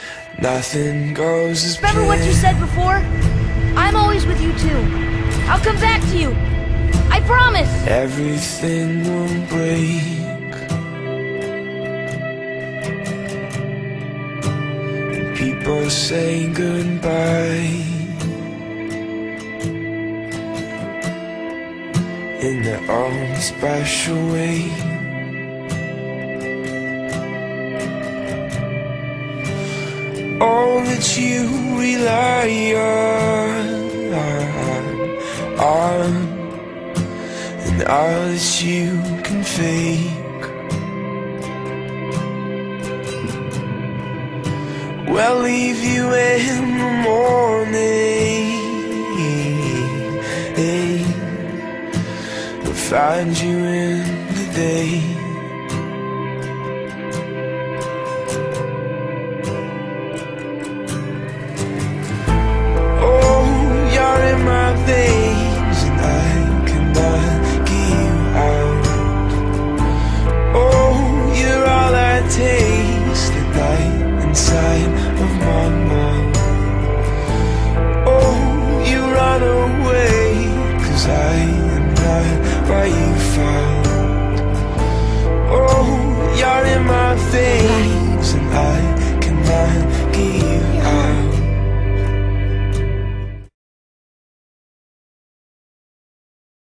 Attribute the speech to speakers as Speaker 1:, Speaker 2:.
Speaker 1: Nothing goes as planned.
Speaker 2: Remember what you said before? I'm always with you too. I'll come back to you. I promise.
Speaker 1: Everything will break. People say goodbye in their own special way. All that you rely on, and all that you can fake, will leave you in the morning, will find you in the day.